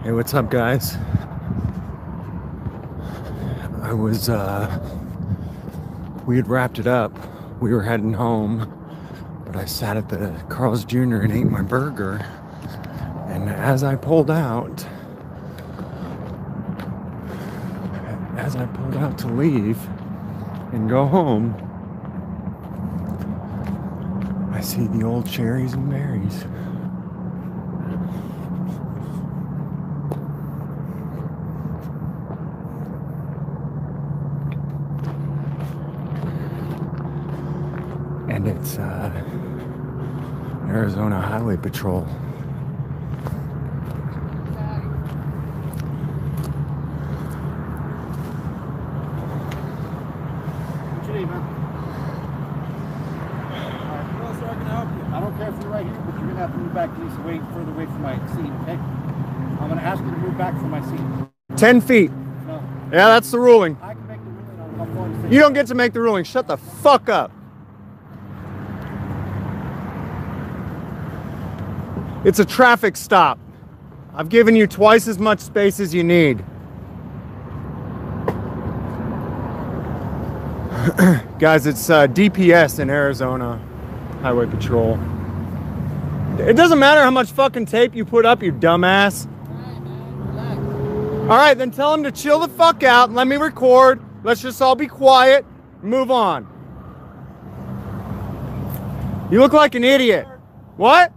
Hey, what's up, guys? We had wrapped it up. We were heading home, but I sat at the Carl's Jr. and ate my burger. And as I pulled out to leave and go home, I see the old cherries and berries. And it's Arizona Highway Patrol. What's your name, man? Well, sir, I can help you. I don't care if you're right here, but you're gonna have to move back at least further away from my seat, okay? I'm gonna ask you to move back from my seat. 10 feet. No. Yeah, that's the ruling. I can make the ruling on how far to sit. You don't get to make the ruling. Shut the fuck up. It's a traffic stop. I've given you twice as much space as you need. Guys, it's DPS in Arizona Highway Patrol. It doesn't matter how much fucking tape you put up, you dumbass. All right, then tell him to chill the fuck out and let me record. Let's just all be quiet, move on. You look like an idiot. What?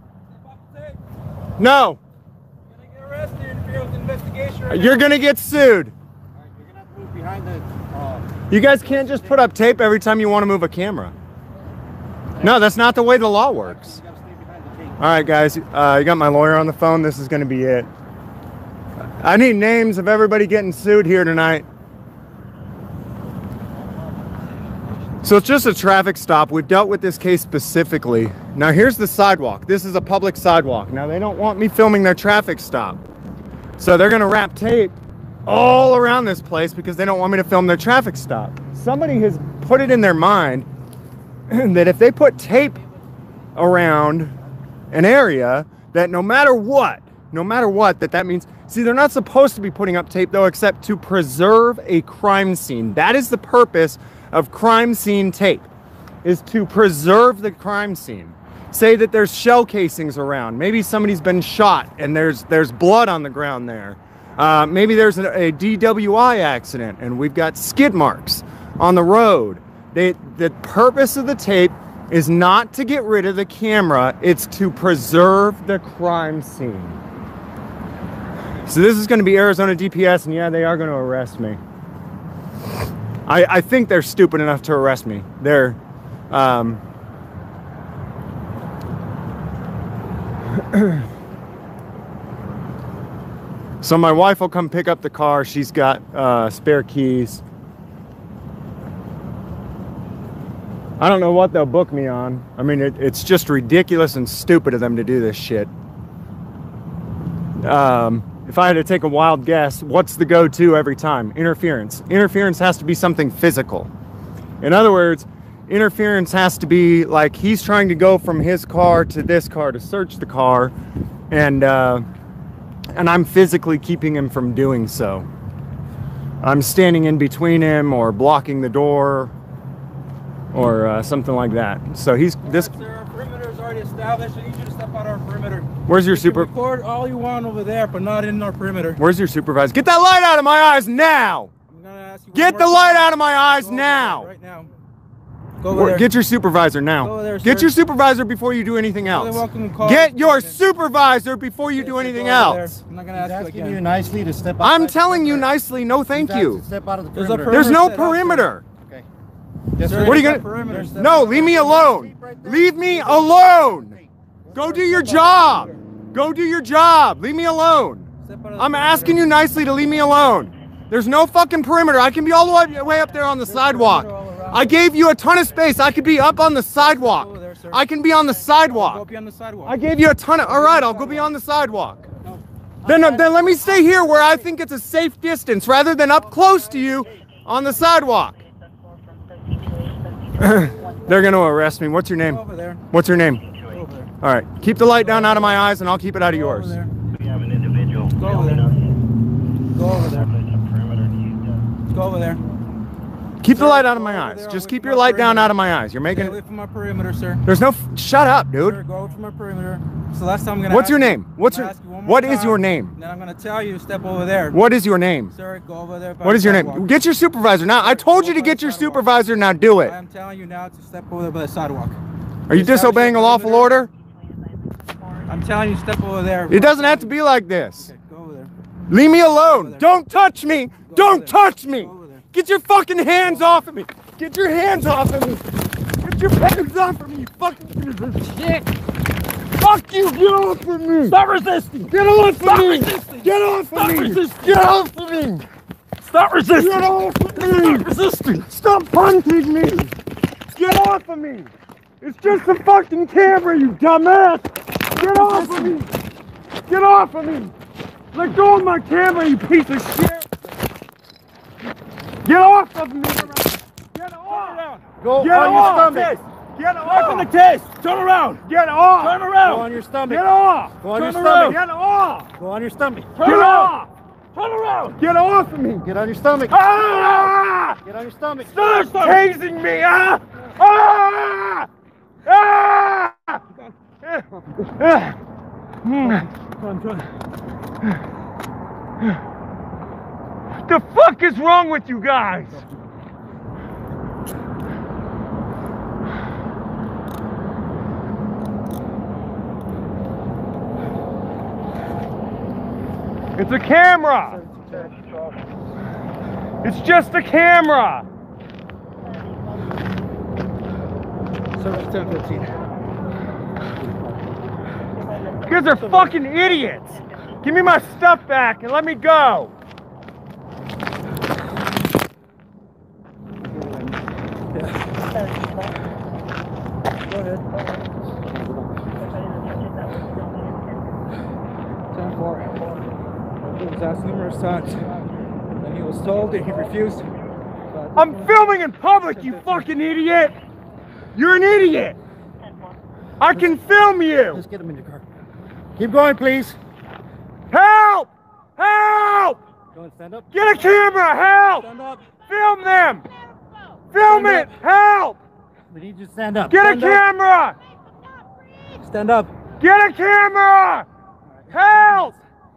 No. You're gonna get arrested and interfere with the investigation right You're now. gonna get sued. All right, you're gonna have to move behind the. You guys can't just put up tape every time you want to move a camera. No, that's not the way the law works. You gotta stay behind the tape. All right, guys, you got my lawyer on the phone. This is gonna be it. I need names of everybody getting sued here tonight. So it's just a traffic stop. We've dealt with this case specifically. Now here's the sidewalk. This is a public sidewalk. Now they don't want me filming their traffic stop. So they're gonna wrap tape all around this place because they don't want me to film their traffic stop. Somebody has put it in their mind that if they put tape around an area, that no matter what, that means, see, they're not supposed to be putting up tape though, except to preserve a crime scene. That is the purpose of crime scene tape, is to preserve the crime scene. Say that there's shell casings around. Maybe somebody's been shot and there's blood on the ground there. Maybe there's a DWI accident and we've got skid marks on the road. The purpose of the tape is not to get rid of the camera, it's to preserve the crime scene. So this is going to be Arizona DPS, and yeah, they are going to arrest me. I think they're stupid enough to arrest me. They're so my wife will come pick up the car. She's got spare keys. I don't know what they'll book me on. I mean, it's just ridiculous and stupid of them to do this shit. If I had to take a wild guess, what's the go-to every time? Interference. Interference has to be something physical. In other words, interference has to be like he's trying to go from his car to this car to search the car, and I'm physically keeping him from doing so. I'm standing in between him or blocking the door or something like that. So he's this. All right, sir, our perimeter is already established. I need you to step out of our perimeter. Where's your You can super? record all you want over there, but not in our perimeter. Where's your supervisor? Get that light out of my eyes now! I'm gonna ask you. Get the light out of my eyes now! Right now. Go over there. Get your supervisor now. Go over there, Get sir. your supervisor before you do anything You're else. welcome to call Get us. your supervisor before you Yes, do sir, anything go over there. else. I'm not gonna He's ask you asking again. you nicely to step I'm outside telling the you perimeter. nicely, no thank He's asked you. to step out of the There's a perimeter. There's no set up, sir. perimeter. Okay. Yes, Sir, what are you there's gonna? no perimeter. Step No, out. leave me alone. Leave me alone. Go do your job. Go do your job. Leave me alone. Step out of the I'm perimeter. asking you nicely to leave me alone. There's no fucking perimeter. I can be all the way up there on the sidewalk. I gave you a ton of space. I could be up on the sidewalk. Over there, sir. I can be on the Go sidewalk. be on the sidewalk. I gave you a ton of. All right, I'll go be on the sidewalk. Then let me stay here where I think it's a safe distance rather than up close to you on the sidewalk. They're gonna arrest me. What's your name? Go over there. What's your name? Go over there. All right, keep the light down out of my eyes and I'll keep it out of Go over yours. there. We have an individual. Go over there. Go over there. Go over there. Keep the Sir, light out of go my over eyes. there, Just away keep from your my light down perimeter. out of my eyes. You're Stay making. away from my perimeter, sir. There's no. Shut up, dude. Sir, go away from my perimeter. So last time I'm gonna. What's your ask you- name? What's I'm your? gonna ask you one more What is time, your name? Then I'm gonna tell you to step over there. What is your name? Sir, go over there. by What the is your name? sidewalk. Get your supervisor now. I Sir, told go you to by get the your sidewalk. supervisor now. Do it. I am telling you now to step over there by the sidewalk. Are you Establish disobeying a your lawful perimeter. order? I'm telling you, step over there. It doesn't have to be like this. Okay, go over there. Leave me over alone. there. Don't touch me. Go over Don't there. touch me. Go over there. Get your fucking hands off of me. Get your hands off of me. Get your hands off of me, you fucking piece of shit. Fuck you. Get off of me. Stop resisting. Get off of Stop me. resisting. Get off of Stop me. resisting. Get off of me. Stop resisting. Get off of me. Stop resisting. Stop punching me. Get off of me. It's just a fucking camera, you dumbass. Get off of me. Get off of me. Let go of my camera, you piece of shit. Get off of me. Get off. Go Get on your off. stomach. Get Back on the off. case. Turn around. Get off. Turn Go around. on your stomach. Get off. Go on your Turn stomach. Get off. Go on your stomach. Turn Get around. off. Turn around. Get off of me. Get on your stomach. Ah! Get on your stomach. Stop tasing me. Ah! Ah! Ah! What the fuck is wrong with you guys? It's a camera. It's just a camera. Service 1015. You guys are fucking idiots. Give me my stuff back and let me go. Go ahead. 10-4. He was asked numerous times, and he was told that he refused. I'm filming in public, you fucking idiot. You're an idiot. I can film you. Just get him in your car. Keep going, please. Help! Help! Go and stand up. Get a camera, help! Stand up. Film them! Film Stand it! Help! We need you to stand up. Get a Stand up. camera! Stand up. Get a camera! Help!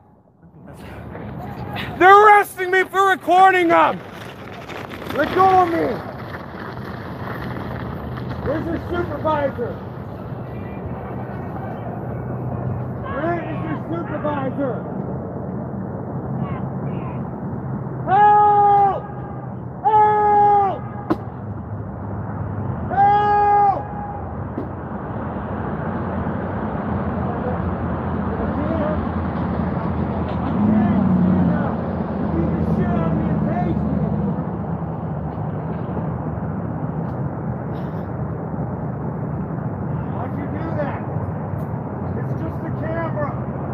They're arresting me for recording them! Let go of me! Where's your supervisor? Where is your supervisor? Help! Help! Help! Why'd you do that? It's just a camera.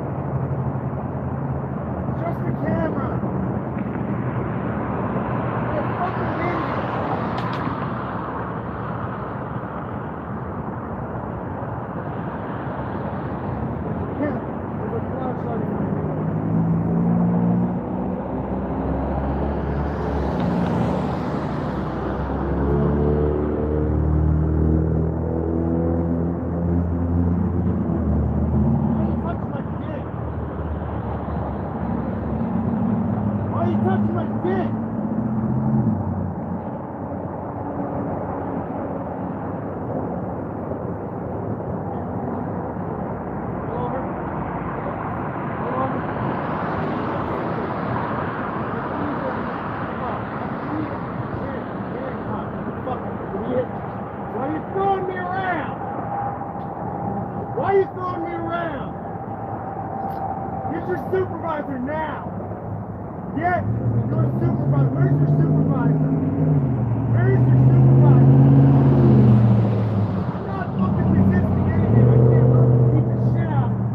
It's just a camera. You're a fucking idiot. Yeah, there's a flashlight in my hand. Why are you touching my dick? Why are you throwing me around? Why are you throwing me around? Get your supervisor now! Get your supervisor! Where's your supervisor? Where is your supervisor? I'm not fucking resisting anything. I can't beat the shit out of you.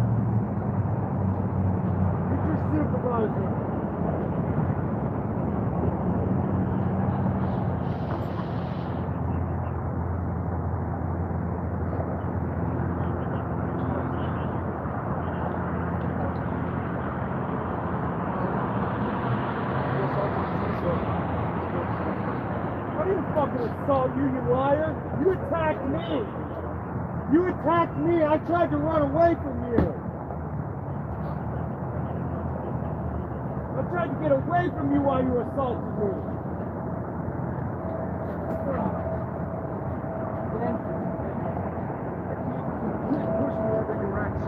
Get your supervisor. assault you, you liar. You attacked me. You attacked me. I tried to run away from you. I tried to get away from you while you assaulted me. You push me every direction.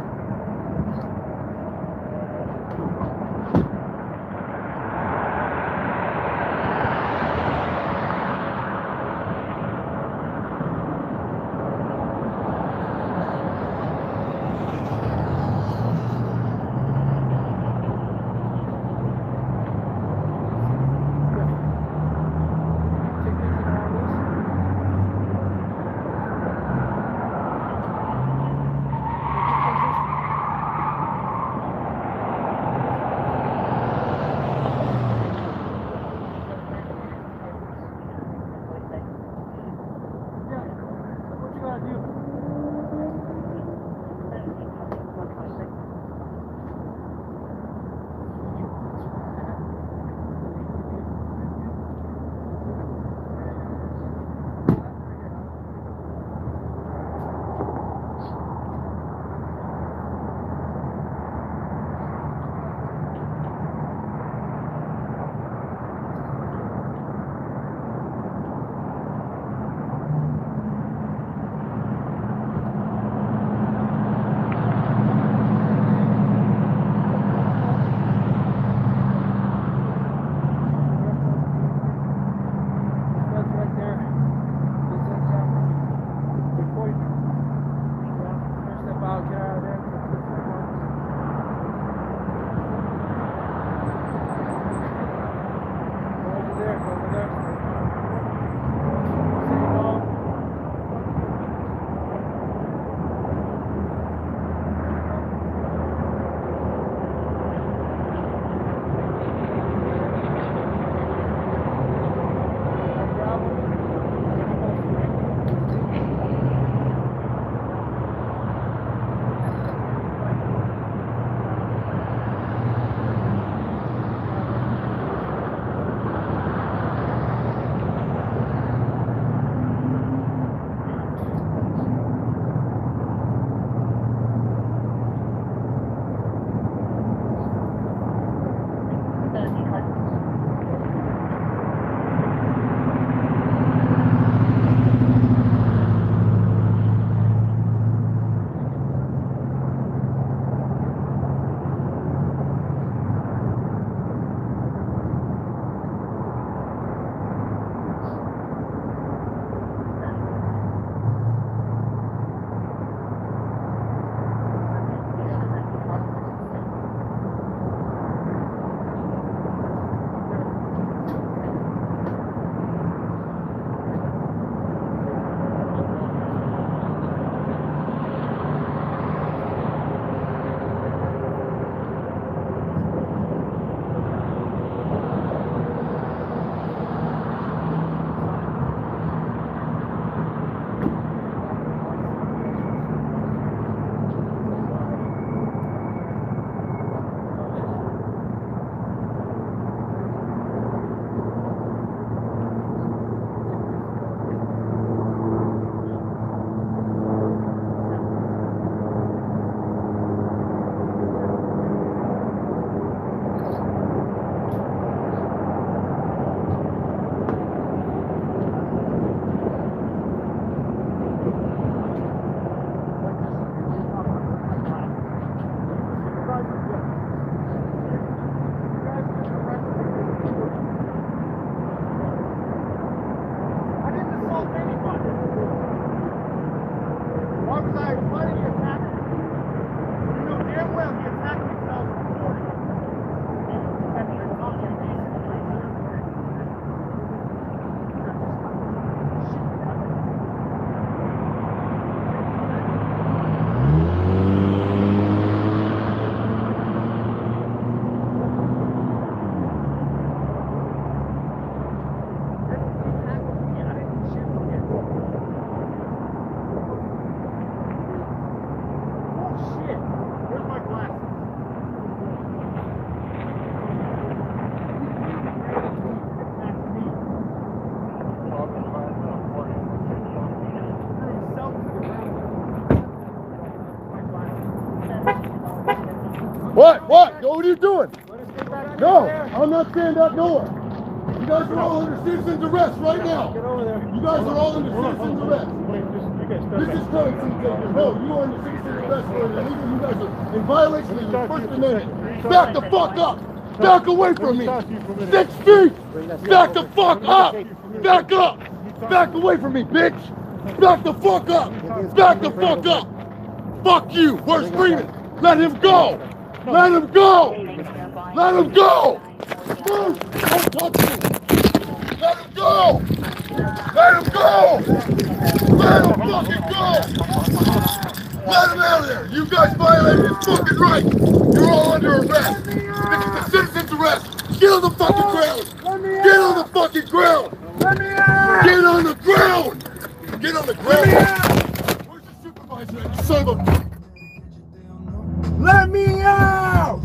What? What? Yo, what are you doing? No, I'm not standing up nowhere. You guys are all under citizen's arrest right now. Get over there. You guys are all under citizen's arrest. Wait, you guys step This back. is current citizenship. No, you are under citizen's arrest for illegal. You guys are in violation of your First Amendment. Back the fuck up. Back away from me. 6 feet. Back the fuck up. Back up. Back away from me, bitch. Back the fuck up. Back the fuck up. Fuck you. Where's Freedman? Let him go. Let him go. Let him go. Bruce, don't touch me. Let him go. Let him go. Let him fucking go. Let him out of there. You guys violated his fucking rights. You're all under arrest. This is a citizen's arrest. Get on the fucking ground. Get on the fucking ground. Let me out! Get on the ground. Get on the ground. Where's the supervisor? Son of a... Let me out!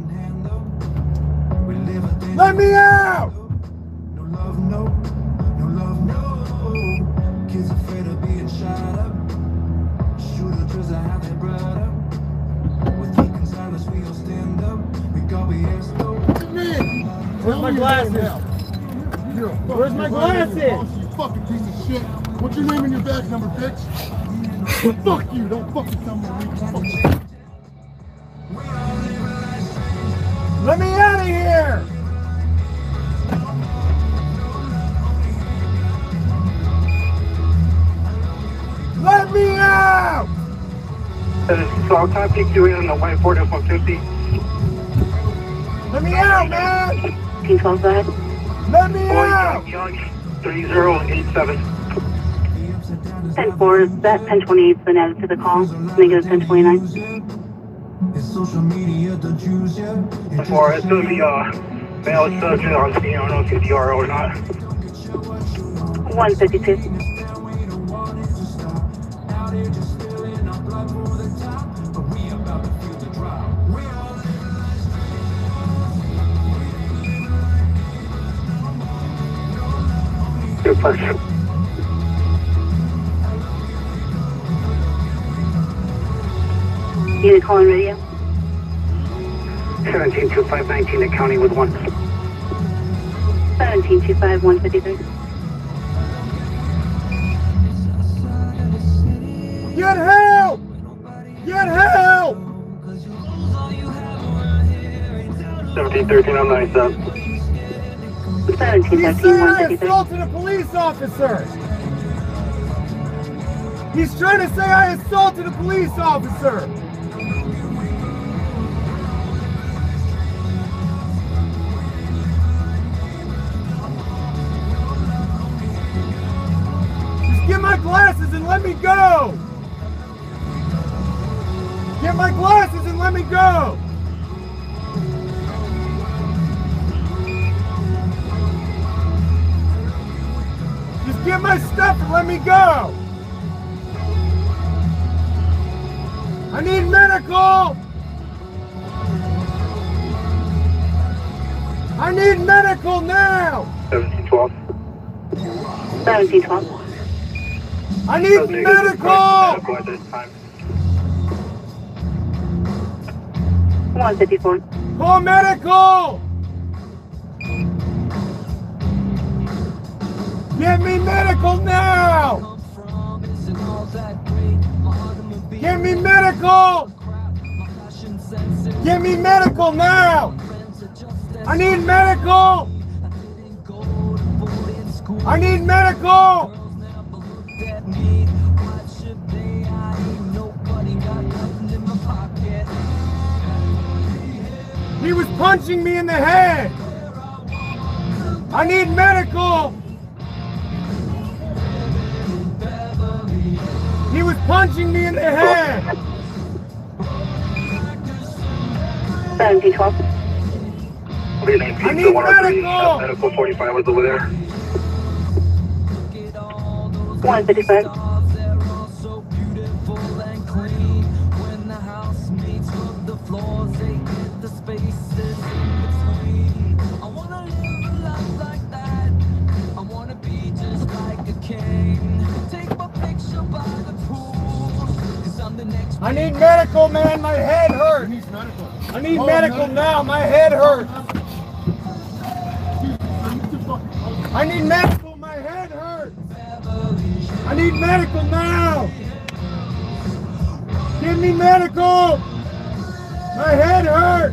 Let me out! No love, no. No love, no. Kids afraid of being shot up. Shooter drills I have their blood up. With geek and silence, we all stand up. We got BS though. Where's my glasses? Where's my glasses? You fucking piece of shit. What's your name and your badge number, bitch? Fuck you. Don't fucking tell me to leave. Fuck you. Let me out of here! Let me out! So can I pick you in on the white Ford F-150? Let me out, man! Can you call that? Let me out! Young 3087. 10-4, that 1028's been added to the call. Negative 1029. It's social media, the Jews, yeah. Before it's gonna be male subject on scene. I don't know if it's DRO or not. 152. Good question. Unit calling radio. 172519 at county with 1. 1725 153. Get help! Get help! 1713 on 97. 1713 He said I 153. assaulted a police officer! He's trying to say I assaulted a police officer! Just get my glasses and let me go! Get my glasses and let me go! Just get my stuff and let me go! I need medical! I need medical now! 1712. 1712. I need medical! Medical at this time. 154. Call medical! Get me medical now! Get me medical! Get me medical now! I need medical! I need medical! He was punching me in the head! I need medical! He was punching me in the head! 1712. I need medical! Medical 45 was over there. 155. I need medical, man. My head hurts. hurts. He needs medical. I need medical now. My head hurts. I need medical. My head hurts. I need medical now. Give me medical. My head hurts.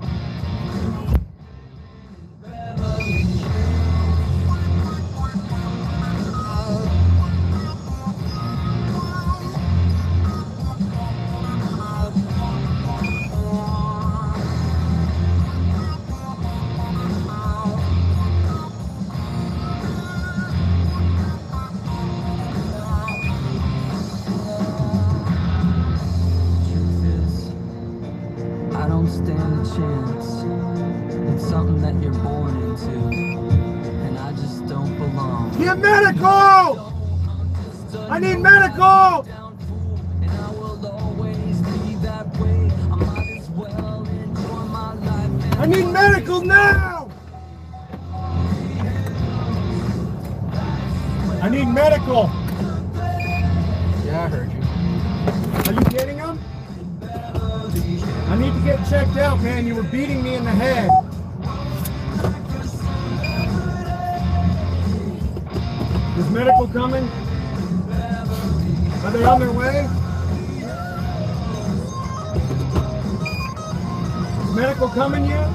I don't stand a chance. It's something that you're born into, and I just don't belong. Get medical! I need medical! And I will always be that way. I might as well enjoy my life. I need medical now! I need medical! Yeah, I heard you. Are you getting them? I need to get checked out, man. You were beating me in the head. Is medical coming? Are they on their way? Is medical coming yet?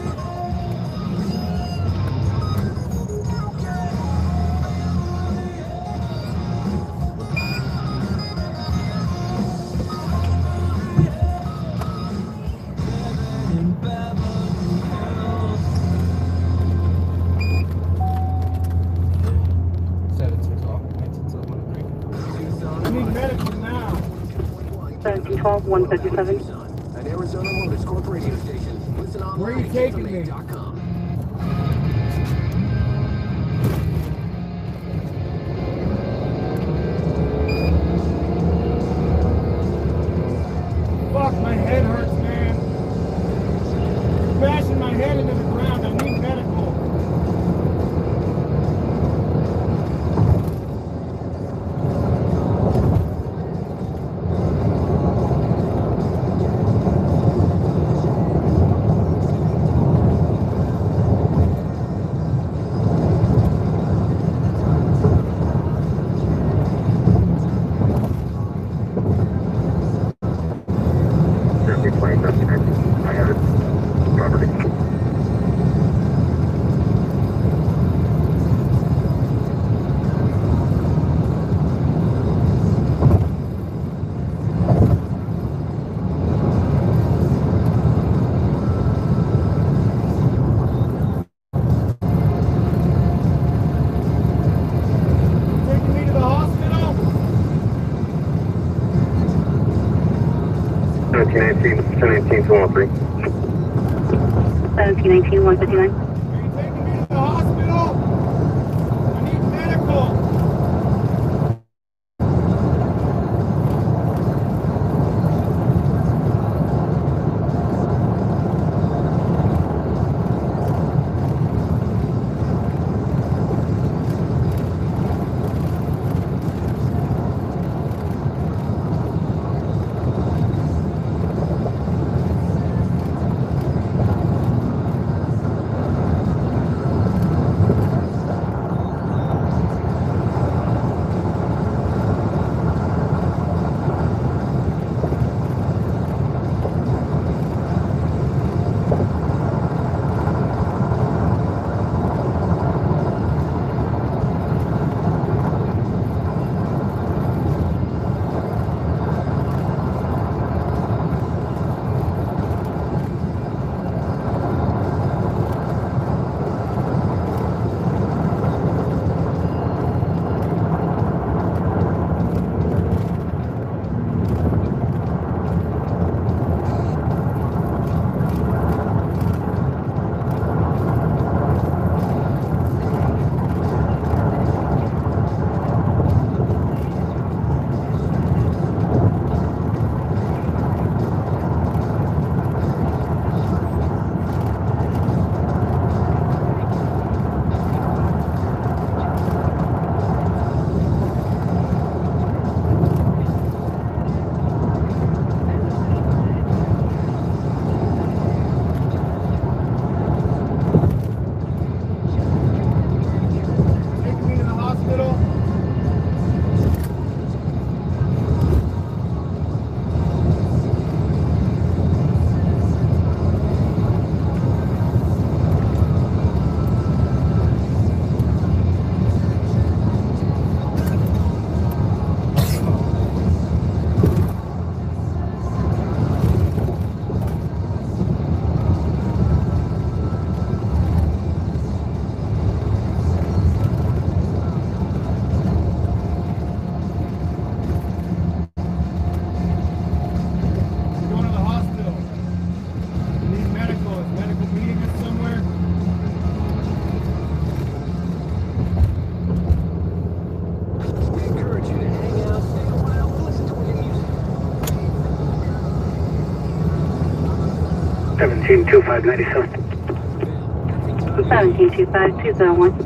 I need medical now. 1712, 157. An Arizona Motors Corp radio station. Listen online. Where are you taking me? Fuck, my head hurts, man. I'm bashing my head into the ground. I need medical. I have it. Property. Taking me to the hospital? 1719 to 103. 1719, 159. Are you taking me to the hospital? I need medical. 172597. 1725201.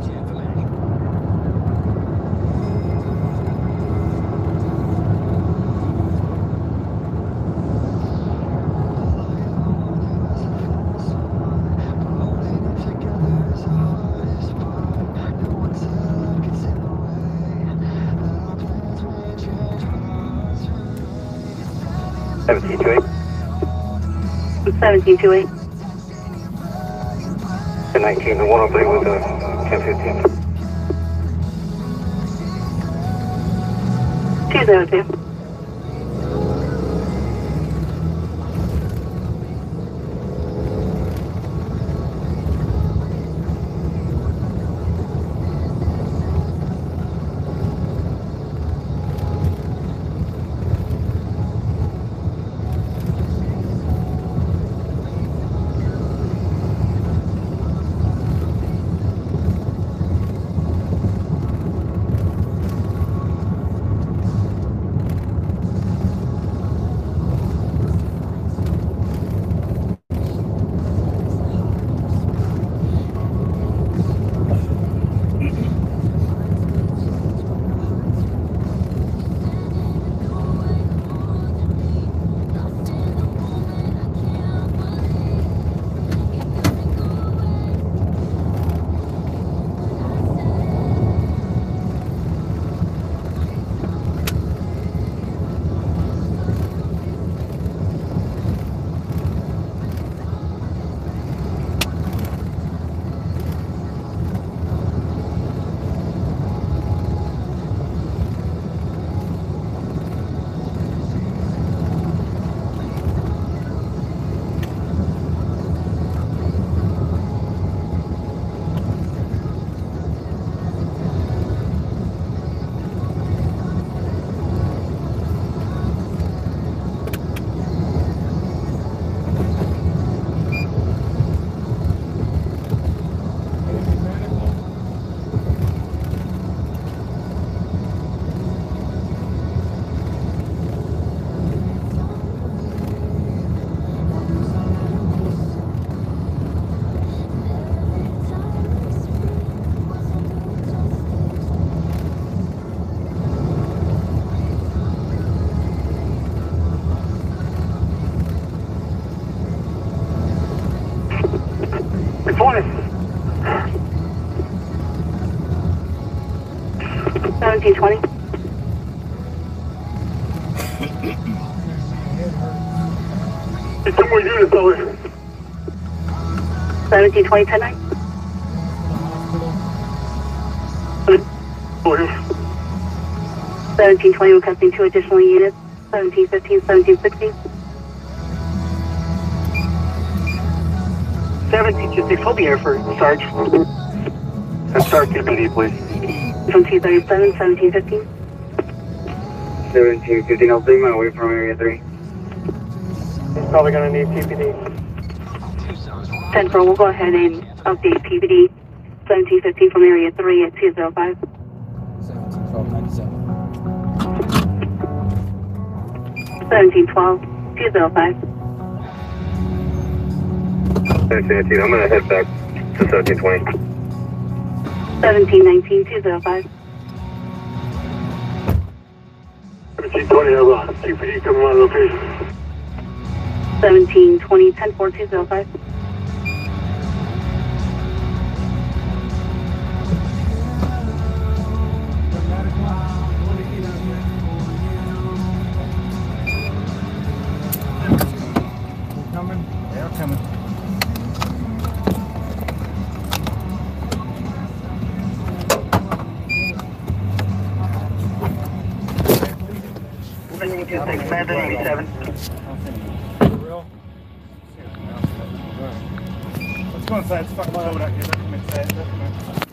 Seventeen two eight. 19 to 103 with 1015. 202. Reporting. 1720. It's somewhere units over. 1720 10-9. Over here. 1720 requesting 2 additional units. 1715, 1716. 1726, hold the air for Sarge. And Sarge, keep it, please. From 237, 1715. 1715, I'll take my way from area 3. He's probably gonna need TPD. 10-4, we'll go ahead and update PBD 1715 from area 3 at 205. 1712, 205. 1719, I'm gonna head back to 1720. 1719, 205. 1720, I have TPD coming on location. 1720, 10-4, 205. 97. Let's go inside. It's fucking cold out here. Let's come inside.